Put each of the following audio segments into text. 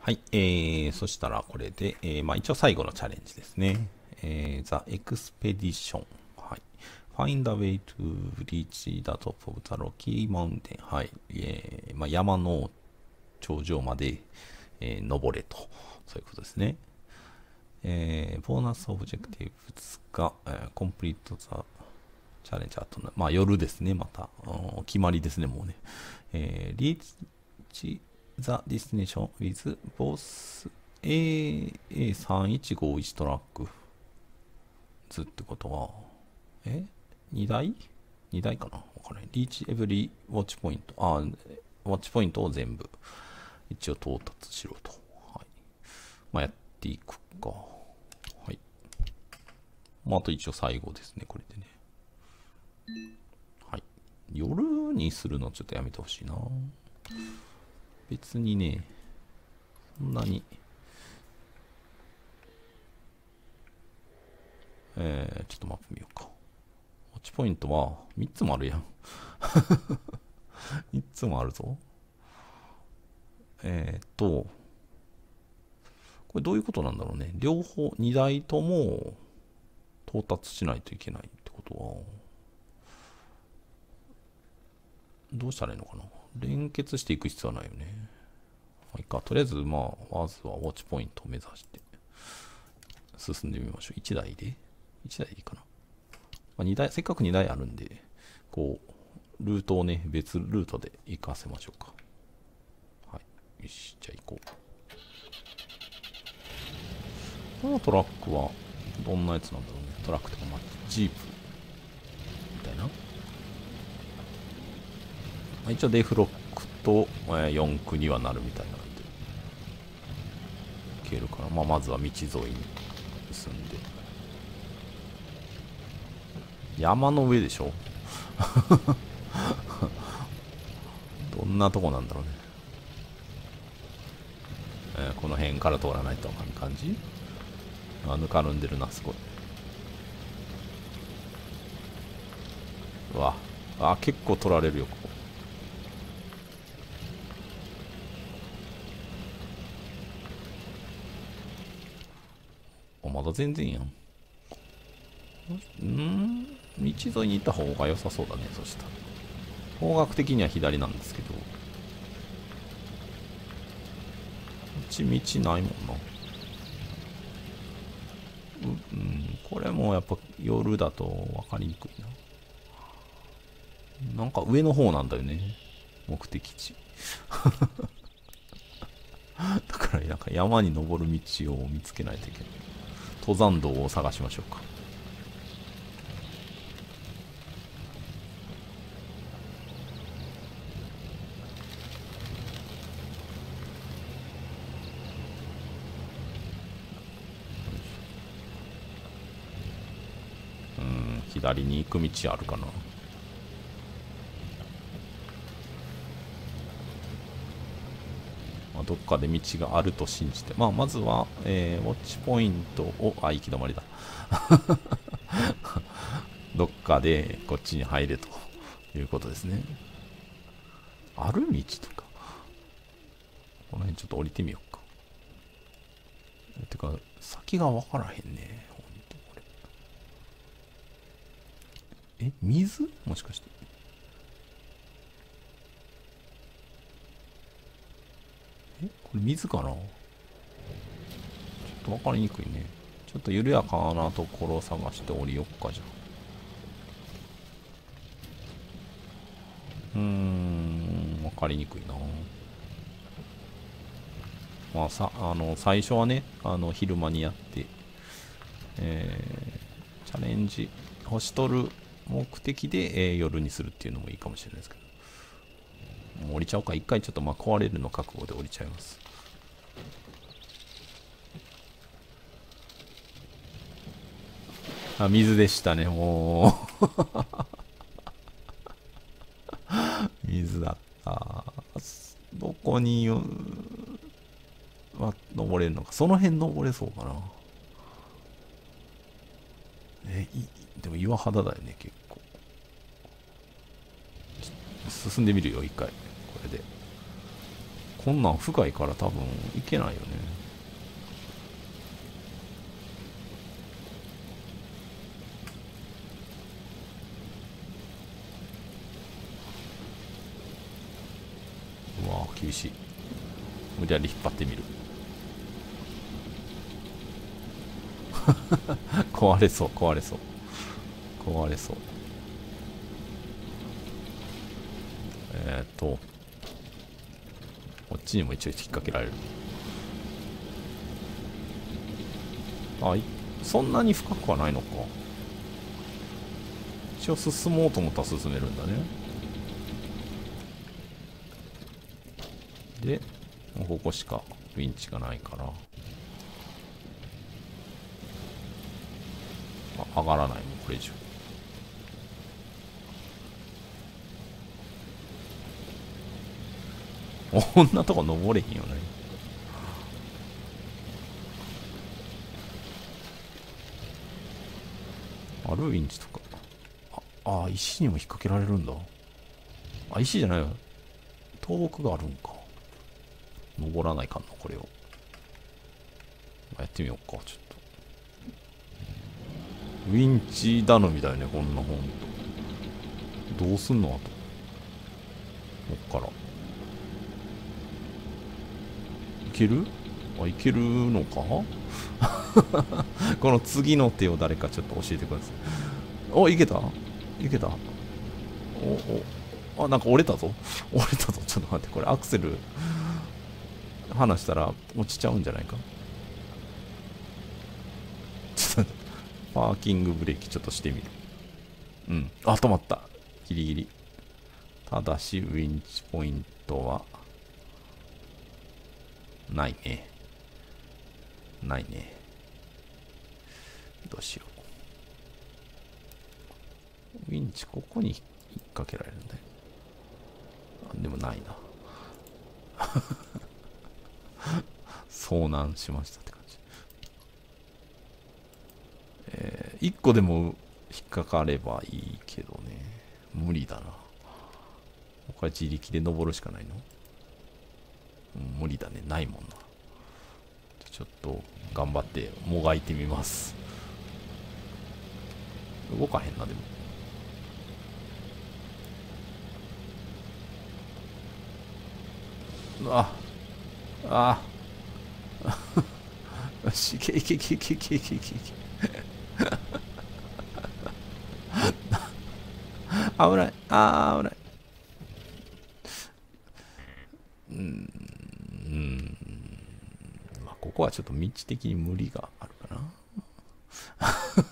はい、そしたらこれで、まあ一応最後のチャレンジですね。The Expedition。はい。Find a way to reach the top of the Rocky Mountain。はい。まあ、山の頂上まで、登れと。そういうことですね。ボーナスオブジェクティブスが、complete the チャレンジあと、まあ夜ですね、また。決まりですね、もうね。reach the destination with both A3151 トラックズってことは、2台 ?2 台かなわかんない。reach every watch point。ウォッチポイントを全部一応到達しろと。はい。まあやっていくか。はい。まああと一応最後ですね、これでね。はい。夜にするのちょっとやめてほしいな。別にね、そんなに、ちょっとマップ見ようか。ウォッチポイントは3つもあるやん。3つもあるぞ。これどういうことなんだろうね。両方、2台とも到達しないといけないってことは、どうしたらいいのかな。連結していく必要はないよね。まあ、いいか。とりあえず、まあ、まずはウォッチポイントを目指して進んでみましょう。1台で ?1 台でいいかな。まあ、2台、せっかく2台あるんで、こう、ルートをね、別ルートで行かせましょうか。はい。よし、じゃあ行こう。このトラックは、どんなやつなんだろうね。トラックとか、まあ、ジープみたいな。まあ、一応デフロックと、4駆にはなるみたいなんで、いけるかな。まあ、まずは道沿いに進んで。山の上でしょ。どんなとこなんだろうね。この辺から通らないとあかん感じ。ぬかるんでるな、すごい。うわ。結構取られるよ、ここ。まだ全然やん。道沿いに行った方が良さそうだね、そしたら。方角的には左なんですけど、こっち道ないもんな。これもやっぱ夜だと分かりにくいな。なんか上の方なんだよね、目的地。だからなんか山に登る道を見つけないといけない。登山道を探しましょうか。左に行く道あるかな。まあ、どっかで道があると信じて、まあ、まずは、ウォッチポイントを、行き止まりだ。どっかでこっちに入れということですね。ある道とか。この辺ちょっと降りてみようか。てか、先が分からへんね。ほんとこれ。水もしかして。これ水かな。ちょっと分かりにくいね。ちょっと緩やかなところを探して降りよっか、じゃあ。分かりにくいな。まあ最初はね、昼間にやって、チャレンジ、星取る目的で、夜にするっていうのもいいかもしれないですけど。もう降りちゃおうか。一回ちょっとまあ壊れるの覚悟で降りちゃいます。水でしたね、もう。水だった。どこには登れるのか。その辺登れそうかな。でも岩肌だよね、結構。進んでみるよ、一回。これで。 こんなん深いから多分いけないよね。うわ厳しい。無理やり引っ張ってみる。壊れそう壊れそう壊れそう。こっちにも一応引っ掛けられる。そんなに深くはないのか。一応進もうと思ったら進めるんだね。でもうここしかウィンチがないから、上がらないもんこれ以上。こんなとこ登れへんよね。あるウィンチとか。石にも引っ掛けられるんだ。石じゃないよ。倒木があるんか。登らないかんのこれを。やってみようか、ちょっと。ウィンチ頼みだよね、こんなほんと。どうすんのあと。こっから。いける？いけるのかこの次の手を誰かちょっと教えてください。いけたいけた。なんか折れたぞ。折れたぞ。ちょっと待って、これアクセル離したら落ちちゃうんじゃないか。ちょっとパーキングブレーキちょっとしてみる。止まった。ギリギリ。ただし、ウィンチポイントは、ないね。ないね。どうしよう。ウィンチここに引っ掛けられるんだよ。でもないな。遭難しましたって感じ。1個でも引っかかればいいけどね。無理だな。他自力で登るしかないの？無理だね。ないもんな。ちょっと頑張ってもがいてみます。動かへんな、でも。よし、いけいけいけいけいけいけいけ。危ない。危ない。ここはちょっと道的に無理があるかな。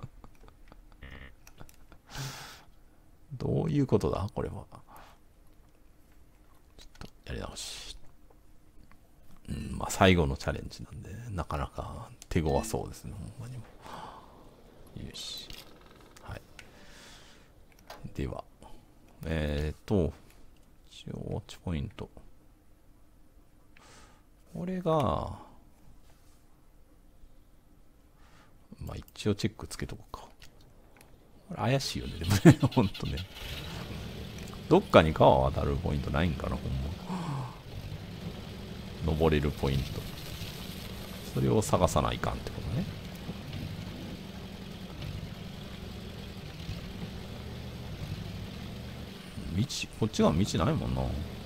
どういうことだこれは。ちょっとやり直し。最後のチャレンジなんで、なかなか手強そうですね、ほんまにも。よし。はい。では、一応、ウォッチポイント。これが、一応チェックつけとこうか。これ怪しいよね、でもね、ほんとね。どっかに川渡るポイントないんかな、ほんま。登れるポイント。それを探さないかんってことね。こっち側道ないもんな。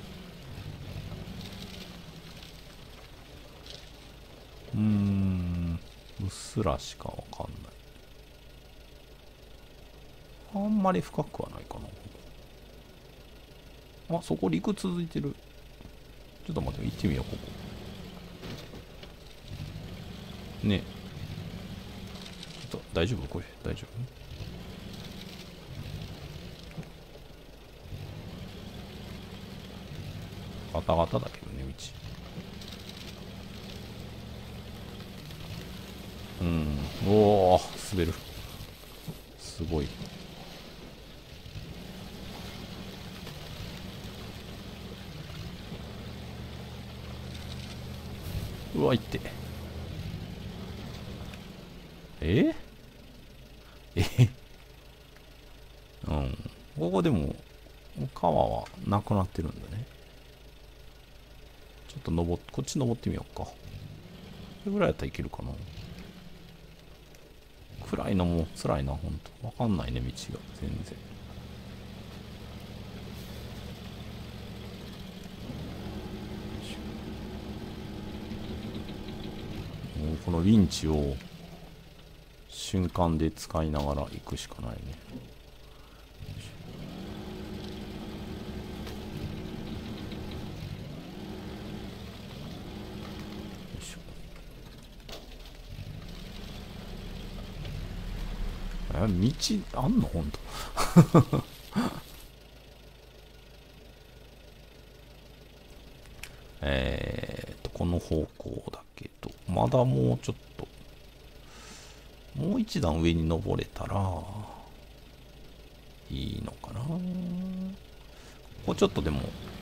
うっすらしかわかんない。あんまり深くはないかな。そこ陸続いてる。ちょっと待って、行ってみよう、ここ。ねえ。ちょっと、大丈夫これ、大丈夫？ガタガタだけどね、道。おー、滑る。すごい。うわ、いって。えここでも、川はなくなってるんだね。 ちょっとこっち登ってみようか。これぐらいやったらいけるかな。暗いのも辛いな、ほんと。わかんないね、道が。全然。もうこのウィンチを瞬間で使いながら行くしかないね。道あんのほんと。この方向だけど、まだもうちょっと、もう一段上に登れたら、いいのかな。ここちょっとでも、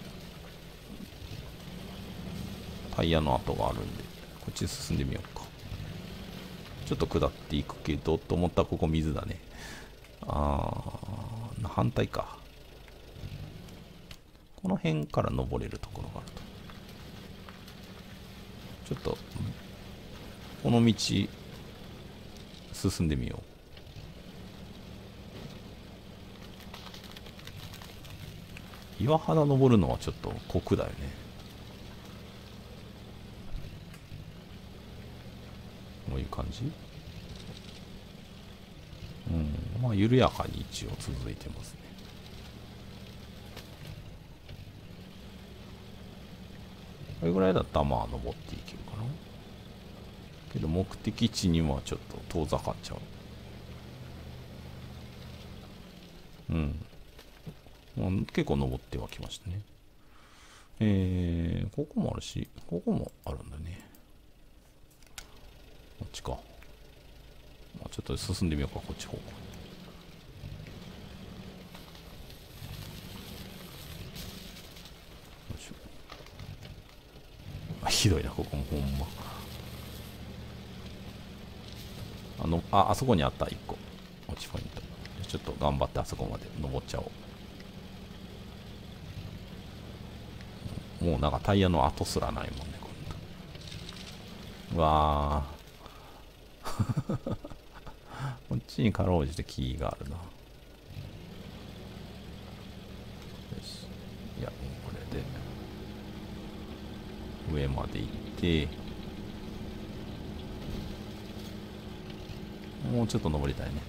タイヤの跡があるんで、こっち進んでみようか。ちょっと下っていくけど、と思ったらここ水だね。反対か。この辺から登れるところがあると。ちょっと、この道、進んでみよう。岩肌登るのはちょっと酷だよね。こういう感じ。まあ緩やかに一応続いてますね。これぐらいだったらまあ登っていけるかな。けど目的地にはちょっと遠ざかっちゃう。結構登ってはきましたね。ここもあるし、ここもあるんだね。こっちか。ちょっと進んでみようか、こっち方向。ひどいな、ここもほんま。あそこにあった、1個。落ちポイント。ちょっと頑張ってあそこまで登っちゃおう。もうなんかタイヤの跡すらないもんね、うわー。こっちにかろうじて木があるな。よし。いや、もうこれで、上まで行って、もうちょっと登りたいね。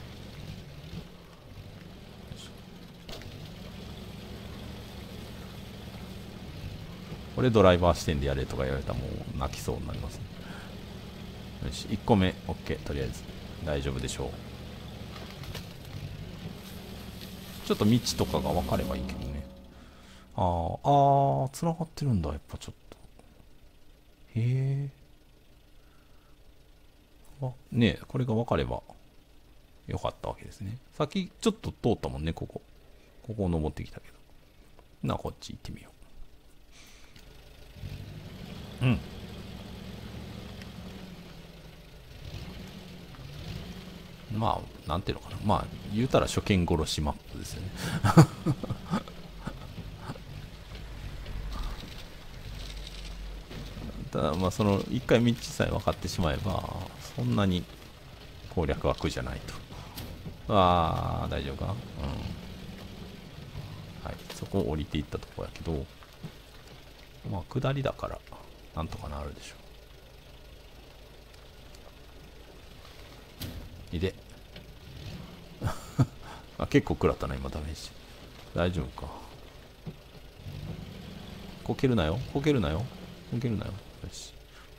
これドライバー視点でやれとか言われたらもう泣きそうになりますね。よし、1個目、OK、とりあえず。大丈夫でしょう。ちょっと道とかが分かればいいけどね。繋がってるんだ、やっぱちょっと。へえ。ねえ、これが分かればよかったわけですね。さっきちょっと通ったもんね、ここ。ここを登ってきたけど。こっち行ってみよう。まあ、なんていうのかな。まあ、言うたら初見殺しマップですよね。ただ、まあ、その、一回道さえ分かってしまえば、そんなに攻略は苦じゃないと。大丈夫かな。はい。そこを降りていったとこやけど、まあ、下りだから、なんとかなるでしょう。いで。結構食らったな、今、ダメージ。大丈夫か。こけるなよ。こけるなよ。こけるなよ。よし。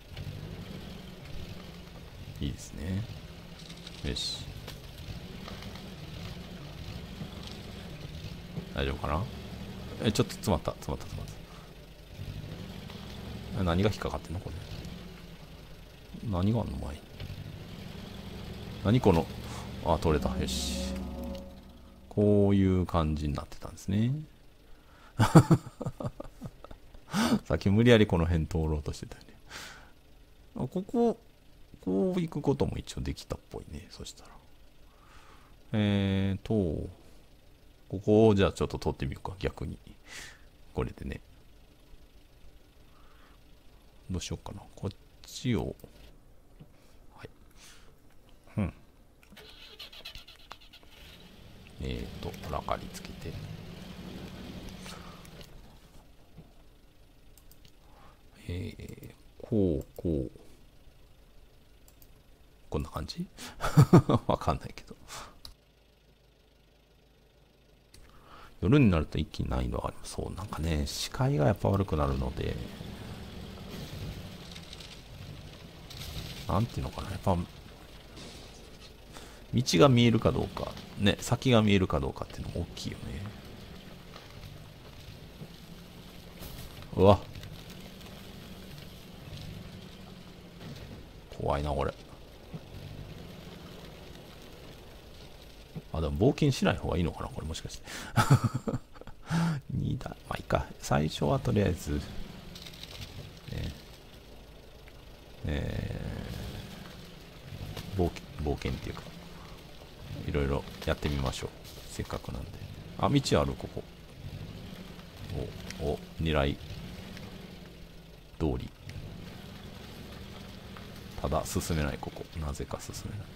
いいですね。よし。大丈夫かな。ちょっと詰まった。何が引っかかってんのこれ。何があんの前に。何この。取れた。よし。こういう感じになってたんですね。さっき無理やりこの辺通ろうとしてたよね。こう行くことも一応できたっぽいね。そしたら。ここをじゃあちょっと通ってみようか。逆に。これでね。 どうしようかな。こっちを、はい。うん。明かりつけて。こう。こんな感じわかんないけど。夜になると一気に難易度があります。そう、なんかね、視界がやっぱ悪くなるので、なんていうのかな、やっぱ、道が見えるかどうか、ね、先が見えるかどうかっていうのも大きいよね。うわ。怖いな、これ。あ、でも冒険しない方がいいのかな、これもしかして。2台。まあいいか。最初はとりあえず、ね、冒険っていうか、いろいろやってみましょう。せっかくなんで。あ、道ある、ここ。狙い通り。ただ、進めない、ここ。なぜか進めない。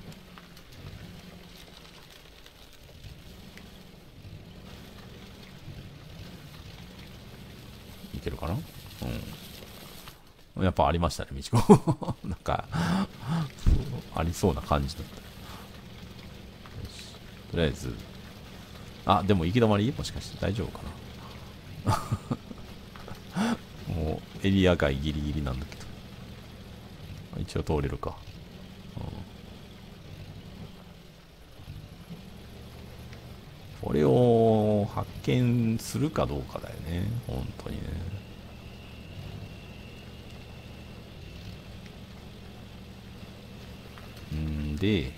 いけるかな。うん。やっぱありましたね、道子。なんか、ありそうな感じだった。とりあえず、あ、でも行き止まりもしかして大丈夫かな。もう、エリア外ギリギリなんだけど。一応通れるか。これを発見するかどうかだよね。本当にね。で、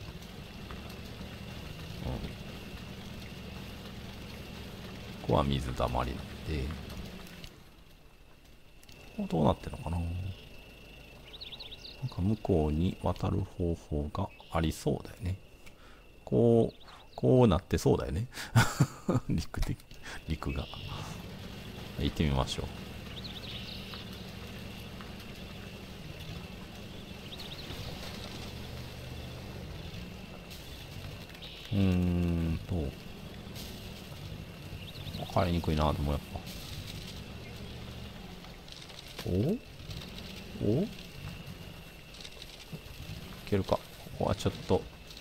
ここは水たまりなんで、ここどうなってるのかな。なんか向こうに渡る方法がありそうだよね。こうなってそうだよね。陸が。行ってみましょう。分かりにくいな、でもやっぱ。いけるか。ここはちょっと。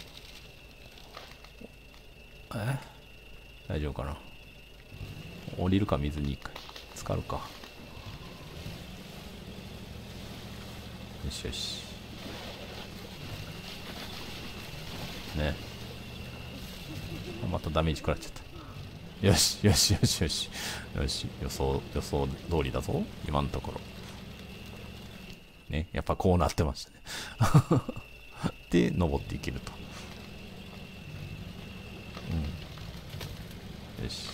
大丈夫かな。降りるか、水に一回。浸かるか。よしよし。ね。またダメージ食らっちゃった。よし。よし。予想通りだぞ。今のところ。ね。やっぱこうなってましたね。で、登っていけると。よし。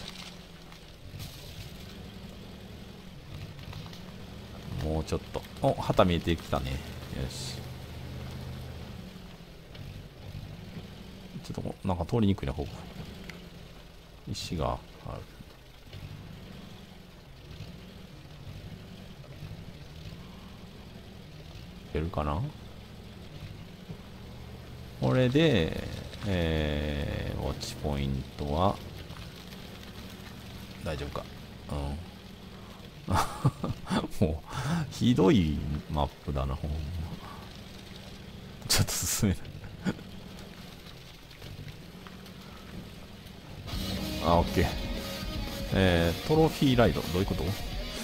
もうちょっと。旗見えてきたね。よし。ちょっと、なんか通りにくいな、ここ。石がある。いけるかな。これで、ウォッチポイントは、大丈夫か。もう、ひどいマップだな、ほんま。ちょっと進めない。オッケー。トロフィーライド、どういうこと。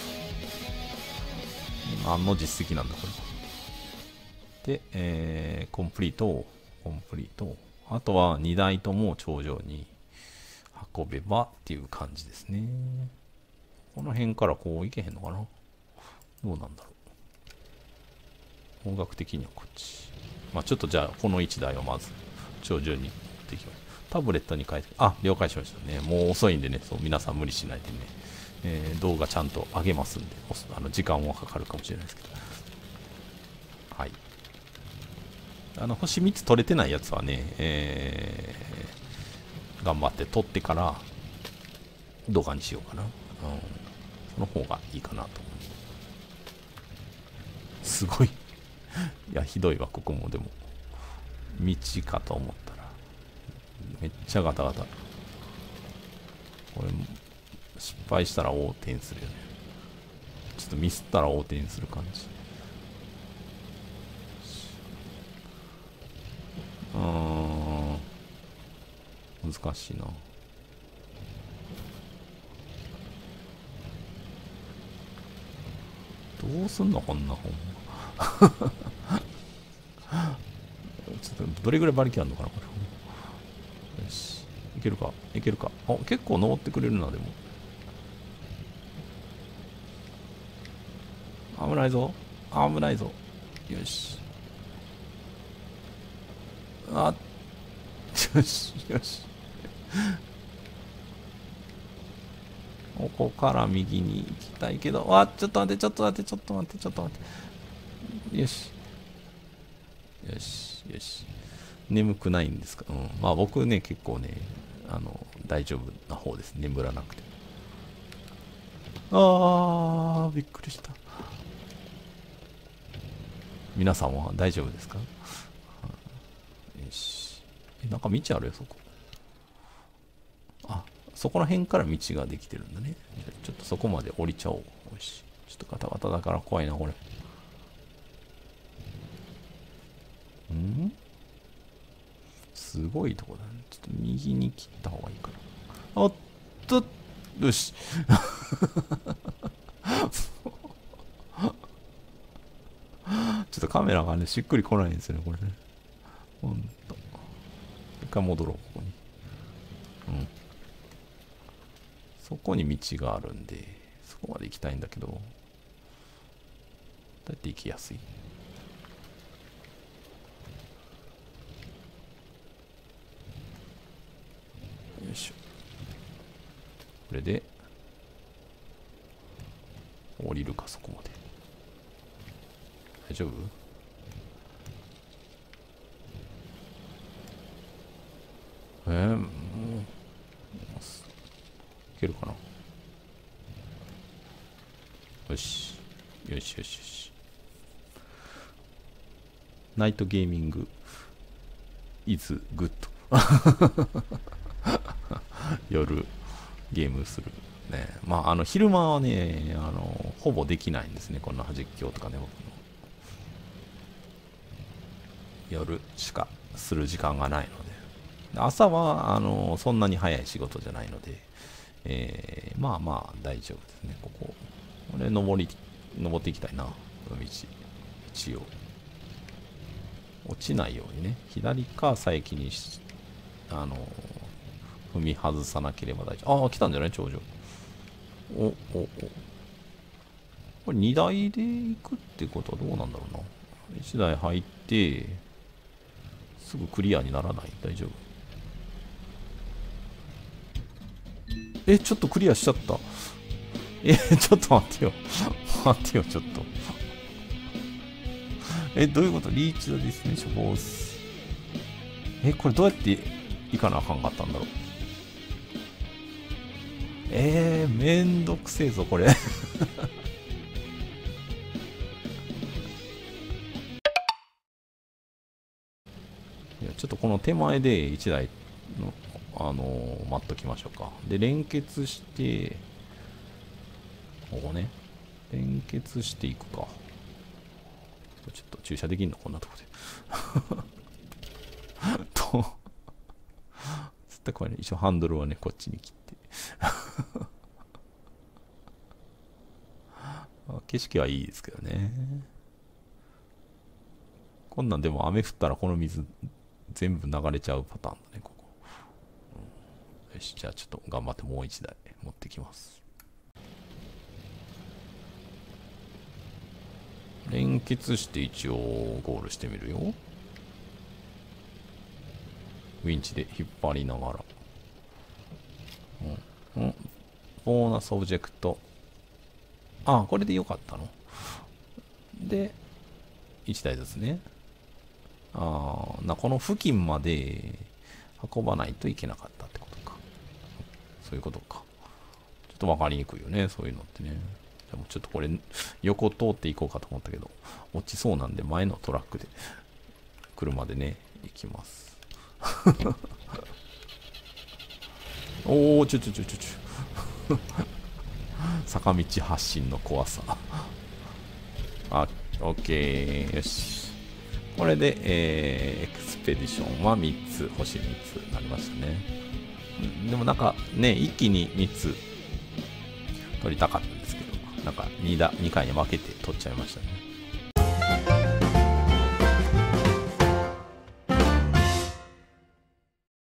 何の実績なんだ、これ。で、コンプリート。あとは2台とも頂上に運べばっていう感じですね。この辺からこう行けへんのかな。どうなんだろう。音楽的にはこっち。まあちょっとじゃあこの1台をまず頂上に持っていきます。タブレットに変えて、了解しましたね。もう遅いんでね、そう、皆さん無理しないでね。動画ちゃんと上げますんで、時間はかかるかもしれないですけど。はい。星3つ取れてないやつはね、頑張って取ってから動画にしようかな。その方がいいかなと思すごい。いや、ひどいわ、ここもでも。道かと思ったら。めっちゃガタガタ。これ、失敗したら横転するよね。ちょっとミスったら横転する感じ。難しいな。どうすんのこんなほんま。ちょっとどれぐらい馬力あるのかなこれ。よし。いけるかいけるか。あ、結構登ってくれるな、でも。危ないぞ。危ないぞ。よし。あ、よし、よし。ここから右に行きたいけど、あ、ちょっと待って、ちょっと待って、ちょっと待って、ちょっと待って。よし。よし、よし。眠くないんですか？うん。まあ僕ね、結構ね、大丈夫な方です。眠らなくて。あー、びっくりした。皆さんは大丈夫ですか？よし。なんか道あるよ、そこ。あ、そこら辺から道ができてるんだね。じゃあちょっとそこまで降りちゃおう。よし。ちょっとガタガタだから怖いな、これ。んすごいとこだね。ちょっと右に切った方がいいかな。おっと、よし。ちょっとカメラがね、しっくりこないんですよね、これね。ほんと。一回戻ろう、ここに。うん。そこに道があるんで、そこまで行きたいんだけど、どうやって行きやすい？よいしょ。これで、降りるか、そこまで。大丈夫？もう、いけるかな？よし。よしよしよし。ナイトゲーミング is good 夜ゲームするね。まあ昼間はねほぼできないんですね、こんな実況とかね。僕の夜しかする時間がないので、朝はそんなに早い仕事じゃないので、まあまあ大丈夫ですね。これ登っていきたいな、この道。一応落ちないようにね、左か佐伯に踏み外さなければ大丈夫。ああ、来たんじゃない頂上。これ2台で行くってことはどうなんだろうな。1台入って、すぐクリアにならない？大丈夫？ちょっとクリアしちゃった。ちょっと待ってよ。待ってよ、ちょっと。どういうこと？リーチドディスティネーションボース。これどうやって行かなあかんかったんだろう。めんどくせえぞ、これ。いや、ちょっとこの手前で1台の、待っときましょうか。で、連結して、ここね。連結していくか。ちょっと駐車できんのこんなとこで。絶対これね、一応ハンドルはね、こっちに切って。景色はいいですけどね。こんなんでも雨降ったらこの水全部流れちゃうパターンだね、ここ。よし、じゃあちょっと頑張ってもう一台持ってきます。連結して一応ゴールしてみるよ。ウィンチで引っ張りながら。ボーナスオブジェクト。あ、これでよかったの。で、1台ずつね。この付近まで運ばないといけなかったってことか。そういうことか。ちょっとわかりにくいよね、そういうのってね。 でもちょっとこれ、横通っていこうかと思ったけど、落ちそうなんで前のトラックで、車でね、行きます。おー、坂道発進の怖さ。あ、オッケー。よし。これで、エクスペディションは3つ、星3つになりましたね。でもなんかね、一気に3つ取りたかったんですけど、なんか2回に分けて取っちゃいましたね。